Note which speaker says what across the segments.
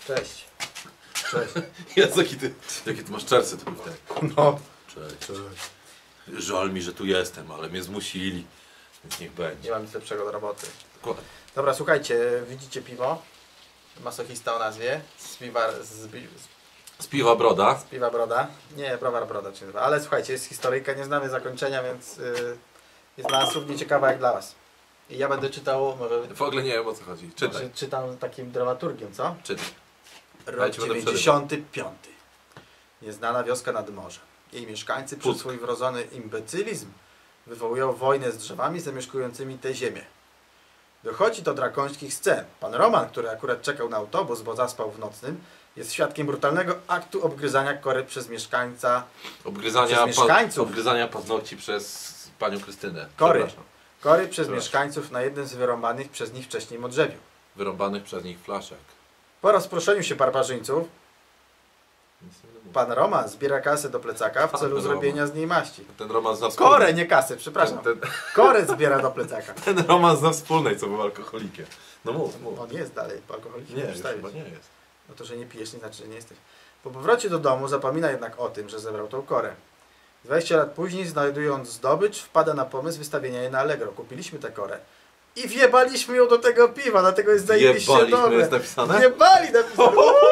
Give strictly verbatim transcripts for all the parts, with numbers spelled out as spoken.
Speaker 1: Cześć. Cześć.
Speaker 2: Jezu, jaki ty, jaki ty masz czerwcy, to tak.
Speaker 1: No.
Speaker 2: Cześć. Cześć. Żal mi, że tu jestem, ale mnie zmusili, więc niech będzie.
Speaker 1: Nie mam nic lepszego do roboty.
Speaker 2: Dokładnie.
Speaker 1: Dobra, słuchajcie, widzicie piwo? Masochista o nazwie. Z piwa, z, z,
Speaker 2: Z piwa broda.
Speaker 1: z piwa Broda. Nie, browar Broda się nazywa. Ale słuchajcie, jest historyjka, nie znamy zakończenia, więc yy, jest dla nas równie ciekawa jak dla was. I ja będę czytał, może,
Speaker 2: W ogóle nie wiem, o co chodzi. Czytaj.
Speaker 1: może czytam takim dramaturgiem, co?
Speaker 2: Czytaj.
Speaker 1: Rok
Speaker 2: Ja ci będę
Speaker 1: dziewięćdziesiąty piąty. Nieznana wioska nad morzem. Jej mieszkańcy przez
Speaker 2: Puck.
Speaker 1: swój wrodzony imbecylizm wywołują wojnę z drzewami zamieszkującymi tę ziemię. Dochodzi do drakońskich scen. Pan Roman, który akurat czekał na autobus, bo zaspał w nocnym, jest świadkiem brutalnego aktu obgryzania kory przez mieszkańca...
Speaker 2: Obgryzania,
Speaker 1: Przez mieszkańców.
Speaker 2: pa, obgryzania paznokci przez panią Krystynę.
Speaker 1: Kory.
Speaker 2: Przepraszam.
Speaker 1: Kory przez
Speaker 2: Proszę.
Speaker 1: mieszkańców na jednym z wyrąbanych przez nich wcześniej modrzewiu.
Speaker 2: Wyrąbanych przez nich flaszek.
Speaker 1: Po rozproszeniu się barbarzyńców,
Speaker 2: Nic nie będę mówił.
Speaker 1: pan Roman zbiera kasę do plecaka w
Speaker 2: Pan
Speaker 1: celu
Speaker 2: Roman.
Speaker 1: zrobienia z niej maści.
Speaker 2: Ten romans za wspólnej.
Speaker 1: Korę, nie kasę, przepraszam.
Speaker 2: Ten, ten,
Speaker 1: Korę zbiera do plecaka.
Speaker 2: ten romans za wspólnej, co był alkoholikiem. No mów, mów.
Speaker 1: On jest dalej alkoholikiem.
Speaker 2: Nie,
Speaker 1: nie
Speaker 2: już
Speaker 1: przestawić.
Speaker 2: chyba nie jest.
Speaker 1: No to, że nie pijesz, nie znaczy, że nie jesteś. Po powrocie do domu zapomina jednak o tym, że zebrał tą korę. dwadzieścia lat później, znajdując zdobycz, wpada na pomysł wystawienia jej na Allegro. Kupiliśmy tę korę. I wjebaliśmy ją do tego piwa, dlatego jest zajebiście
Speaker 2: Wjebaliśmy,
Speaker 1: dobre.
Speaker 2: jest napisane?
Speaker 1: Wjebali napisane.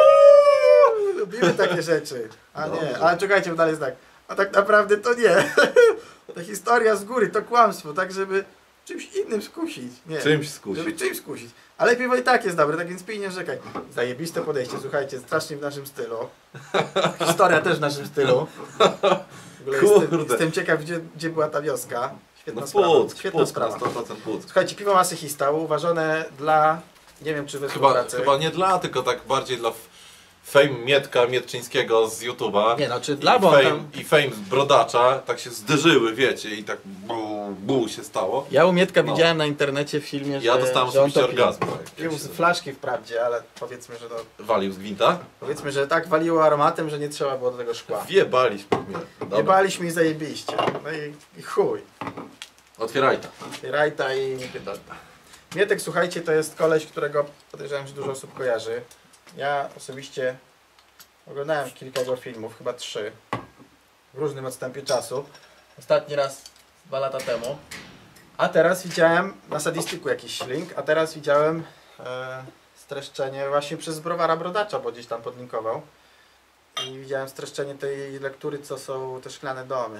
Speaker 1: Lubimy takie rzeczy. A nie,
Speaker 2: Dobrze.
Speaker 1: ale czekajcie, bo dalej jest tak. A tak naprawdę to nie. Ta historia z góry to kłamstwo, tak żeby czymś innym skusić. Nie.
Speaker 2: Czymś
Speaker 1: Żeby
Speaker 2: skusić.
Speaker 1: czymś skusić. Ale piwo i tak jest dobre, tak więc pij, nie rzekaj. Zajebiste podejście, słuchajcie, strasznie w naszym stylu. Historia też w naszym stylu. W ogóle jestem,
Speaker 2: Kurde.
Speaker 1: jestem ciekaw, gdzie, gdzie była ta wioska. Świetna
Speaker 2: No
Speaker 1: sprawa.
Speaker 2: płuc,
Speaker 1: Świetna
Speaker 2: płuc,
Speaker 1: sprawa.
Speaker 2: sto procent płuc.
Speaker 1: Słuchajcie, piwo masochista uważane dla, nie wiem czy wy
Speaker 2: Chyba,
Speaker 1: słuchacie.
Speaker 2: chyba nie dla, tylko tak bardziej dla f- fame Mietka Mietczyńskiego z YouTube'a.
Speaker 1: Nie no, czy
Speaker 2: I
Speaker 1: dla, bo on
Speaker 2: fame,
Speaker 1: tam...
Speaker 2: I fame z Brodacza, tak się zderzyły, wiecie, i tak bu, bu się stało.
Speaker 1: Ja u Mietka
Speaker 2: No.
Speaker 1: widziałem na internecie w filmie, że,
Speaker 2: Ja dostałem
Speaker 1: że on
Speaker 2: osobiście
Speaker 1: to pił.
Speaker 2: orgazm. Tak,
Speaker 1: Pił
Speaker 2: jak
Speaker 1: z
Speaker 2: się
Speaker 1: flaszki wprawdzie, ale powiedzmy, że to,
Speaker 2: walił z gwinta.
Speaker 1: powiedzmy, że tak waliło aromatem, że nie trzeba było do tego szkła.
Speaker 2: Wjebaliśmy mnie. Dobra.
Speaker 1: Jebaliśmy i zajebiście. No i, i chuj.
Speaker 2: Otwieraj to.
Speaker 1: I rajta i nie pierdolę. Mietek, słuchajcie, to jest koleś, którego podejrzewam, że dużo osób kojarzy. Ja osobiście oglądałem kilka jego filmów, chyba trzy, w różnym odstępie czasu. Ostatni raz dwa lata temu. A teraz widziałem na Sadistyku jakiś link, a teraz widziałem e, streszczenie właśnie przez Browara Brodacza, bo gdzieś tam podlinkował. I widziałem streszczenie tej lektury, co są te szklane domy.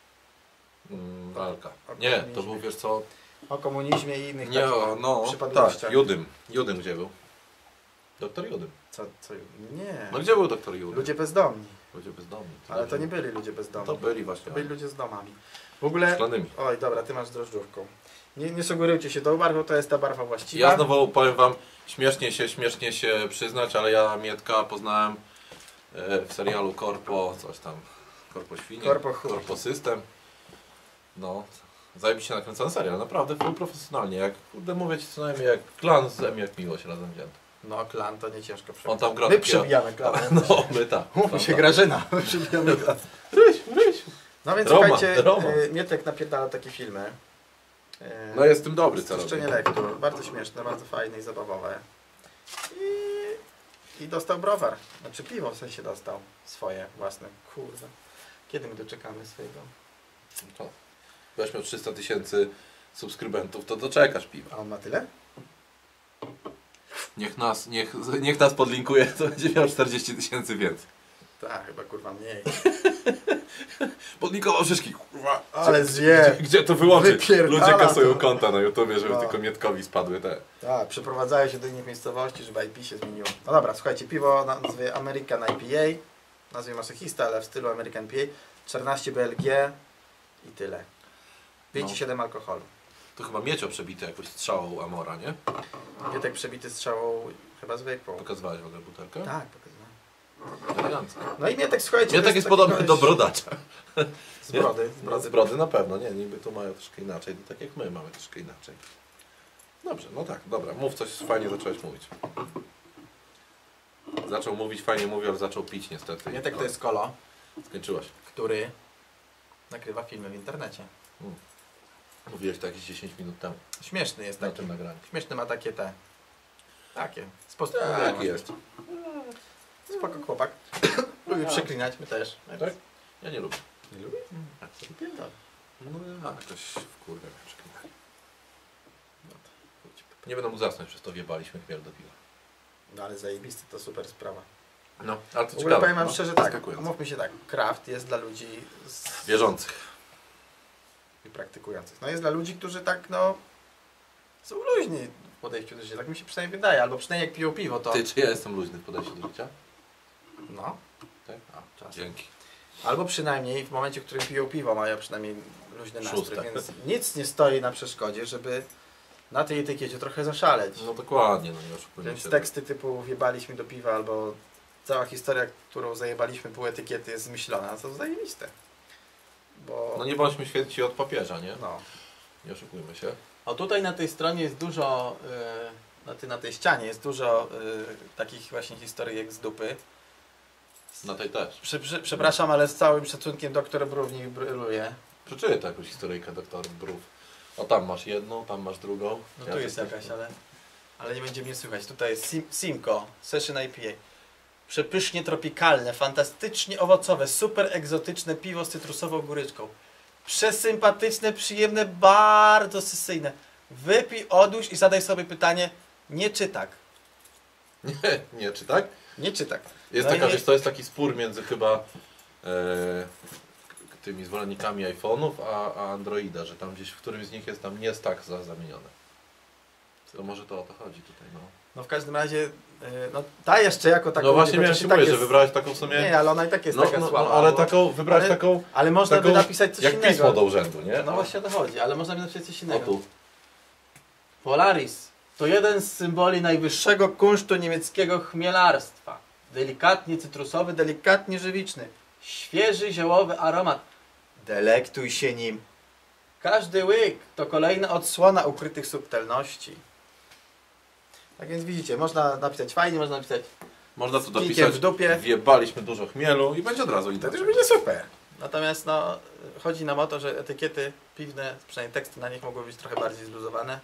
Speaker 2: Mm, walka.
Speaker 1: O
Speaker 2: Nie, to
Speaker 1: komunizmie.
Speaker 2: był, wiesz co,
Speaker 1: O komunizmie i innych
Speaker 2: nie,
Speaker 1: takich
Speaker 2: o, no,
Speaker 1: przypadłościach.
Speaker 2: tak, Judym. Judym gdzie był? Doktor Judym.
Speaker 1: Co, co? Nie.
Speaker 2: No gdzie był doktor Judym?
Speaker 1: Ludzie bezdomni.
Speaker 2: Ludzie bezdomni.
Speaker 1: Ale to nie byli ludzie bezdomni.
Speaker 2: To byli właśnie.
Speaker 1: To byli ludzie z domami. W ogóle...
Speaker 2: Szklanymi.
Speaker 1: Oj, dobra, ty masz drożdżówką. Nie, nie sugerujcie się tą barwą, to jest ta barwa właściwa.
Speaker 2: Ja znowu powiem wam, śmiesznie się, śmiesznie się przyznać, ale ja Mietka poznałem e, w serialu Korpo, coś tam, Korpo Świnie,
Speaker 1: Korpo chuj.
Speaker 2: Korpo System. No, zajebiście nakręcony serial, naprawdę full profesjonalnie, jak, kurde, mówię ci co najmniej jak klan z M jak miłość razem wzięty.
Speaker 1: No, klan to nie ciężko przebijać.
Speaker 2: On tam gra
Speaker 1: My
Speaker 2: takiego-
Speaker 1: przebijamy klan.
Speaker 2: No, my tak.
Speaker 1: Mówi się Grażyna. My przebijamy klan.
Speaker 2: Rysiu, Rysiu.
Speaker 1: No więc
Speaker 2: Roman,
Speaker 1: słuchajcie,
Speaker 2: Roman.
Speaker 1: y, Mietek napierdala takie filmy. Y,
Speaker 2: No jest tym dobry, co robi.
Speaker 1: Streszczenie lektur. Bardzo śmieszne, bardzo fajne i zabawowe. I, I dostał browar. Znaczy piwo w sensie dostał. Swoje, własne. Kurde. Kiedy my doczekamy swojego?
Speaker 2: To. Weź miał trzysta tysięcy subskrybentów, to doczekasz piwa.
Speaker 1: A on ma tyle?
Speaker 2: Niech nas, niech, niech nas podlinkuje, to będzie miał czterdzieści tysięcy więcej.
Speaker 1: Tak, chyba kurwa mniej.
Speaker 2: Podlinkował szyszki, kurwa.
Speaker 1: Ale
Speaker 2: Gdzie-
Speaker 1: zje.
Speaker 2: Gdzie, gdzie to wyłączyć?
Speaker 1: Wypierdala
Speaker 2: Ludzie kasują
Speaker 1: to.
Speaker 2: konta na YouTubie, żeby
Speaker 1: No.
Speaker 2: tylko Mietkowi spadły te.
Speaker 1: Tak, przeprowadzają się do innych miejscowości, żeby I P się zmieniło. No dobra, słuchajcie, piwo na nazwie American I P A. Nazwie masochista, ale w stylu American I P A. czternaście B L G i tyle. pięć przecinek siedem alkoholu.
Speaker 2: To chyba Miecio przebite jakąś strzałą Amora, nie?
Speaker 1: Mietek przebity strzałą chyba zwykłą.
Speaker 2: Pokazywałeś w ogóle butelkę?
Speaker 1: Tak, pokazywałem.
Speaker 2: Elegancko.
Speaker 1: No i Mietek, słuchajcie...
Speaker 2: Mietek
Speaker 1: to
Speaker 2: jest
Speaker 1: taki
Speaker 2: podobny
Speaker 1: koleś
Speaker 2: do Brodacza.
Speaker 1: Z brody. Z
Speaker 2: No,
Speaker 1: brody.
Speaker 2: z brody na pewno, nie, niby tu mają troszkę inaczej, tak jak my mamy troszkę inaczej. Dobrze, no tak, dobra, mów coś, fajnie zacząłeś mówić. Zaczął mówić, fajnie mówił, ale zaczął pić niestety.
Speaker 1: Mietek to
Speaker 2: No,
Speaker 1: jest kolo,
Speaker 2: skończyłaś.
Speaker 1: który nagrywa filmy w internecie.
Speaker 2: Mm. Mówiłeś to jakieś dziesięć minut temu
Speaker 1: Śmieszny jest
Speaker 2: na
Speaker 1: taki.
Speaker 2: tym nagraniu.
Speaker 1: Śmieszny ma takie te... Takie. Sposób
Speaker 2: Tak
Speaker 1: mówienia.
Speaker 2: jest.
Speaker 1: Spoko chłopak. Lubi przeklinać, my też.
Speaker 2: Tak? Ja nie lubię.
Speaker 1: Nie lubi? Pierdolę.
Speaker 2: No a ktoś wkurwia mnie przeklinać. No to, nie będę mógł zasnąć, przez to wjebaliśmy chmiel do piwa.
Speaker 1: No ale zajebisty, to super sprawa.
Speaker 2: No, ale to
Speaker 1: W ogóle
Speaker 2: ciekawe.
Speaker 1: powiem wam
Speaker 2: no,
Speaker 1: szczerze tak,
Speaker 2: zaskakujące.
Speaker 1: mówmy się tak, craft jest dla ludzi z...
Speaker 2: Wierzących.
Speaker 1: i praktykujących. No jest dla ludzi, którzy tak no są luźni w podejściu do życia, tak mi się przynajmniej wydaje, albo przynajmniej jak piją piwo to...
Speaker 2: Ty, czy ja jestem luźny w podejściu do życia?
Speaker 1: No.
Speaker 2: Tak? A,
Speaker 1: Czasem.
Speaker 2: dzięki.
Speaker 1: Albo przynajmniej w momencie, w którym piją piwo mają przynajmniej luźny nastrój,
Speaker 2: Szóste.
Speaker 1: więc nic nie stoi na przeszkodzie, żeby na tej etykiecie trochę zaszaleć.
Speaker 2: No dokładnie, no nie oszukujmy
Speaker 1: Więc
Speaker 2: się.
Speaker 1: teksty typu wjebaliśmy do piwa albo cała historia, którą zajebaliśmy pół etykiety jest zmyślona, to zajebiste. Bo...
Speaker 2: No nie bądźmy święci od papieża, nie?
Speaker 1: No.
Speaker 2: Nie oszukujmy się.
Speaker 1: O tutaj na tej stronie jest dużo, yy, na, tej, na tej ścianie jest dużo yy, takich właśnie historyjek z dupy.
Speaker 2: Na tej też.
Speaker 1: Prze, prze, przepraszam, ale z całym szacunkiem doktor Brów nie bryluje.
Speaker 2: Przeczytaj jakąś historyjkę doktorów Brów. O tam masz jedną, tam masz drugą.
Speaker 1: No
Speaker 2: Ja
Speaker 1: tu jest
Speaker 2: coś-
Speaker 1: jakaś, ale, ale nie będzie mnie słychać. Tutaj jest Sim, Simco, Session I P A. Przepysznie tropikalne, fantastycznie owocowe, super egzotyczne piwo z cytrusową goryczką. Przesympatyczne, przyjemne, bardzo sesyjne. Wypij, odłóż i zadaj sobie pytanie, nie czy tak.
Speaker 2: Nie, nie, czy tak?
Speaker 1: Nie czy tak.
Speaker 2: Jest
Speaker 1: No
Speaker 2: taka,
Speaker 1: i-
Speaker 2: wiesz, to jest taki spór między chyba e, k- tymi zwolennikami iPhone'ów, a, a Androida, że tam gdzieś w którymś z nich jest tam nie tak za zamienione. To może to o to chodzi tutaj, no.
Speaker 1: No w każdym razie, yy, no ta jeszcze jako taką...
Speaker 2: No właśnie
Speaker 1: chociaż
Speaker 2: miałem
Speaker 1: i
Speaker 2: się
Speaker 1: tak
Speaker 2: mówić, że
Speaker 1: jest-
Speaker 2: wybrałeś taką w sumie...
Speaker 1: Nie, ale ona i tak jest
Speaker 2: no,
Speaker 1: taka
Speaker 2: no,
Speaker 1: słaba.
Speaker 2: no, ale
Speaker 1: bo-
Speaker 2: taką, wybrałeś
Speaker 1: ale-
Speaker 2: taką,
Speaker 1: Ale można
Speaker 2: taką
Speaker 1: by napisać coś
Speaker 2: jak
Speaker 1: innego.
Speaker 2: pismo do urzędu, nie?
Speaker 1: No właśnie o to chodzi, ale można by napisać coś
Speaker 2: O
Speaker 1: innego.
Speaker 2: tu.
Speaker 1: Polaris to jeden z symboli najwyższego kunsztu niemieckiego chmielarstwa. Delikatnie cytrusowy, delikatnie żywiczny. Świeży, ziołowy aromat. Delektuj się nim. Każdy łyk to kolejna odsłona ukrytych subtelności. Tak więc widzicie, można napisać fajnie, można napisać
Speaker 2: Można tu
Speaker 1: z kikiem
Speaker 2: dopisać,
Speaker 1: w dupie.
Speaker 2: wjebaliśmy dużo chmielu i będzie od razu
Speaker 1: To
Speaker 2: inaczej.
Speaker 1: już będzie super. Natomiast no, chodzi nam o to, że etykiety piwne, przynajmniej teksty na nich mogły być trochę bardziej zluzowane.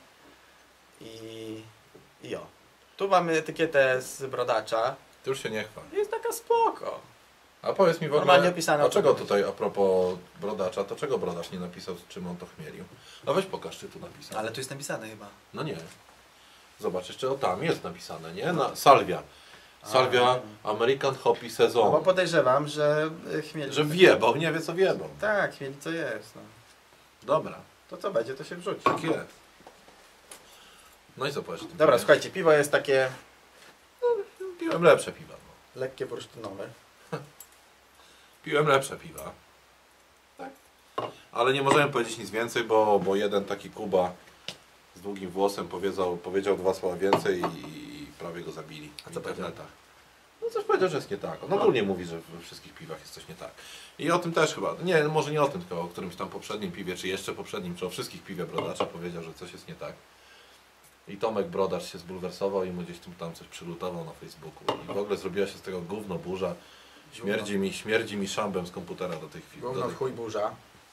Speaker 1: I, i o. Tu mamy etykietę z brodacza.
Speaker 2: Ty już się nie chwal.
Speaker 1: Jest taka spoko.
Speaker 2: A powiedz mi w ogóle,
Speaker 1: Normalnie opisane,
Speaker 2: a
Speaker 1: o co
Speaker 2: czego
Speaker 1: chodzi.
Speaker 2: tutaj a propos brodacza, to czego brodacz nie napisał, z czym on to chmielił? No weź pokaż, czy tu napisał.
Speaker 1: Ale tu jest napisane chyba.
Speaker 2: No nie. Zobacz, jeszcze o tam jest napisane, nie? Na, salwia. Salwia American Hoppy
Speaker 1: No bo
Speaker 2: Sezon.
Speaker 1: podejrzewam, że y, chmieli...
Speaker 2: Że wiebał, nie wie co wiebał.
Speaker 1: Tak, chmieli co jest. No.
Speaker 2: Dobra,
Speaker 1: To co będzie, to się wrzuci.
Speaker 2: tak jest. No i co powiesz o tym?
Speaker 1: Dobra,
Speaker 2: piwie?
Speaker 1: słuchajcie, piwo jest takie
Speaker 2: Piłem lepsze piwa. No.
Speaker 1: lekkie bursztynowe.
Speaker 2: Piłem lepsze piwa. Tak. Ale nie możemy powiedzieć nic więcej, bo, bo jeden taki Kuba z długim włosem powiedział, powiedział dwa słowa więcej i, i prawie go zabili
Speaker 1: A
Speaker 2: w
Speaker 1: co powiedział?
Speaker 2: internetach. No coś powiedział, że jest nie tak. On ogólnie mówi, że we wszystkich piwach jest coś nie tak. I o tym też chyba, nie, może nie o tym, tylko o którymś tam poprzednim piwie, czy jeszcze poprzednim, czy o wszystkich piwie Brodacza powiedział, że coś jest nie tak. I Tomek Brodacz się zbulwersował i mu gdzieś tam, tam coś przylutował na Facebooku. I w ogóle zrobiła się z tego gówno burza. Śmierdzi mi, śmierdzi mi szambem z komputera do tej chwili.
Speaker 1: Gówno
Speaker 2: do
Speaker 1: w
Speaker 2: tej...
Speaker 1: chuj burza.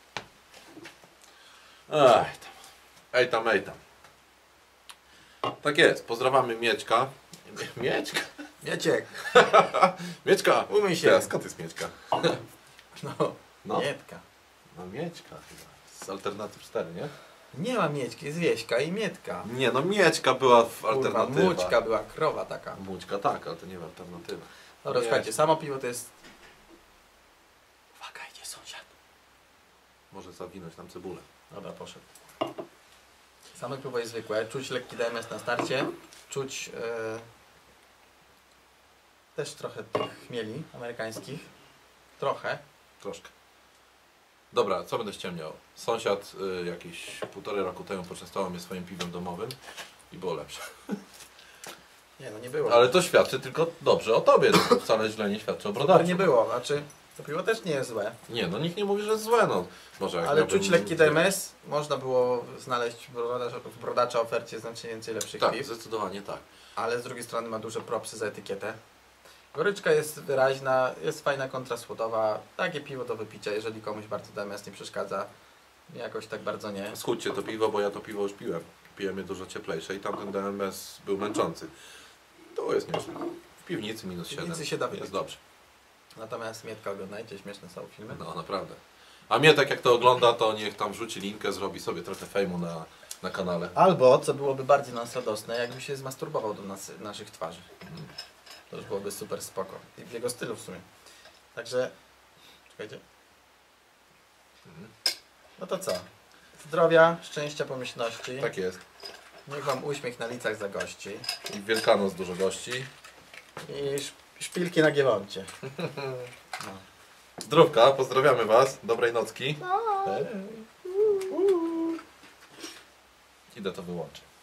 Speaker 2: Ej tam. Ej tam, ej tam. Tak jest, pozdrawiamy Mieczka. Mieczka?
Speaker 1: Mieciek,
Speaker 2: Mieczka!
Speaker 1: umyj się.
Speaker 2: Teraz, skąd jest Mieczka?
Speaker 1: No,
Speaker 2: No,
Speaker 1: Mietka.
Speaker 2: no Mieczka chyba. Z Alternatyw cztery, nie?
Speaker 1: Nie ma Mieczki, jest Wieśka i Mietka.
Speaker 2: Nie, no Mieczka była w
Speaker 1: Kurwa,
Speaker 2: Alternatywa.
Speaker 1: Mućka była, krowa taka.
Speaker 2: Mućka tak, ale to nie w Alternatywa.
Speaker 1: Dobra,
Speaker 2: Nie.
Speaker 1: słuchajcie, samo piwo to jest... Uwaga, idzie sąsiad.
Speaker 2: Może zawinąć nam cebulę.
Speaker 1: Dobra, poszedł. Same piwo jest zwykłe, czuć lekki D M S na starcie, czuć e, też trochę tych chmieli amerykańskich. Trochę.
Speaker 2: Troszkę. Dobra, co będę ściemniał? Sąsiad y, jakieś półtorej roku temu poczęstował mnie swoim piwem domowym i było lepsze.
Speaker 1: Nie no, nie było.
Speaker 2: Ale to świadczy tylko dobrze o tobie, to wcale źle nie świadczy o
Speaker 1: Ale
Speaker 2: brodaczu.
Speaker 1: nie było, znaczy to piwo też nie jest złe.
Speaker 2: Nie, no nikt nie mówi, że jest złe, no. Może jak
Speaker 1: Ale
Speaker 2: miałbym-
Speaker 1: czuć lekki D M S, można było znaleźć w brodacza, w brodacza ofercie znacznie więcej lepszych
Speaker 2: Tak,
Speaker 1: piw.
Speaker 2: zdecydowanie tak.
Speaker 1: Ale z drugiej strony ma duże propsy za etykietę. Goryczka jest wyraźna, jest fajna kontrasłodowa. Takie piwo do wypicia, jeżeli komuś bardzo D M S nie przeszkadza. Mi jakoś tak bardzo nie.
Speaker 2: Schudźcie to piwo, bo ja to piwo już piłem. Piłem je dużo cieplejsze i tamten D M S był męczący. To jest nieźle. piwnicy minus siedem.
Speaker 1: piwnicy się da
Speaker 2: Jest
Speaker 1: wypić.
Speaker 2: dobrze.
Speaker 1: Natomiast Mietka oglądajcie, śmieszne są filmy.
Speaker 2: No naprawdę. A mnie tak jak to ogląda, to niech tam wrzuci linkę, zrobi sobie trochę fejmu na, na kanale.
Speaker 1: Albo, co byłoby bardziej nas radosne, jakby się zmasturbował do nas, naszych twarzy.
Speaker 2: Mhm.
Speaker 1: To już byłoby super spoko. I w jego stylu w sumie. Także, czekajcie.
Speaker 2: Mhm.
Speaker 1: No to co? Zdrowia, szczęścia, pomyślności.
Speaker 2: Tak jest.
Speaker 1: Niech wam uśmiech na licach zagości.
Speaker 2: I w Wielkanoc dużo gości.
Speaker 1: I sz- szpilki na giewoncie. No.
Speaker 2: Zdrówka, pozdrawiamy Was. Dobrej nocki. Idę to wyłączyć.